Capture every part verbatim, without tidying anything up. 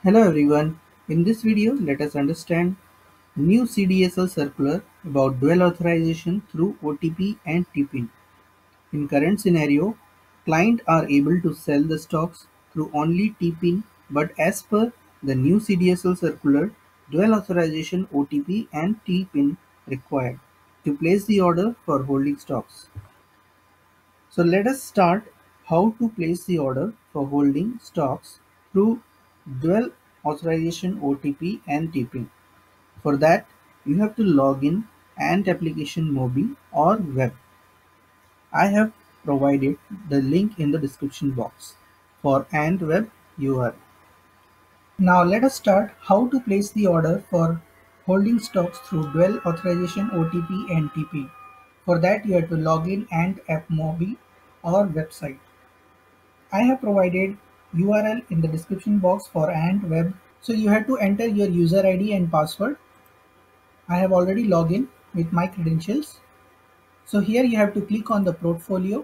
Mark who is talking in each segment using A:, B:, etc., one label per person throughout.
A: Hello everyone. In this video, let us understand new C D S L circular about dual authorization through O T P and T P I N. In current scenario, client are able to sell the stocks through only T P I N, but as per the new C D S L circular, dual authorization O T P and T P I N required to place the order for holding stocks. So let us start how to place the order for holding stocks through dual authorization O T P and T P I N. For that, you have to log in Ant application mobile or web. I have provided the link in the description box for Ant web U R L. Now let us start how to place the order for holding stocks through dual authorization O T P and T P I N. For that, you have to log in Ant app mobile or website. I have provided U R L in the description box for Ant web. So you have to enter your user I D and password. I have already logged in with my credentials. So here you have to click on the portfolio.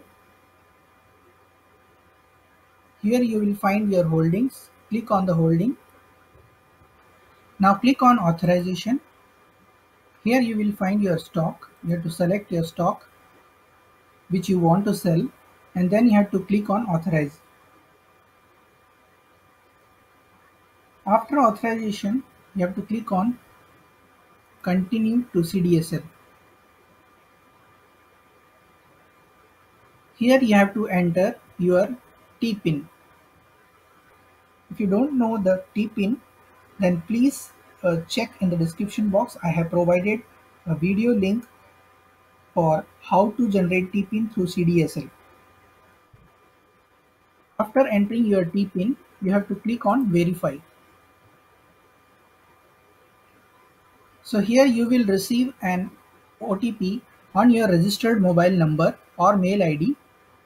A: Here you will find your holdings. Click on the holding. Now click on authorization. Here you will find your stock. You have to select your stock which you want to sell, and then you have to click on authorize. After authorization, you have to click on continue to C D S L. Here you have to enter your T P I N. If you don't know the T P I N, then please uh, check in the description box. I have provided a video link for how to generate T P I N through C D S L. After entering your T P I N, you have to click on verify. So here you will receive an O T P on your registered mobile number or mail I D,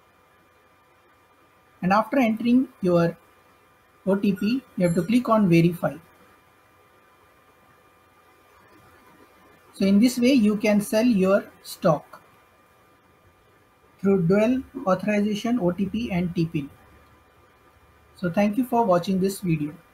A: and after entering your O T P, you have to click on verify. So in this way you can sell your stock through dual authorization O T P and T P I N. So thank you for watching this video.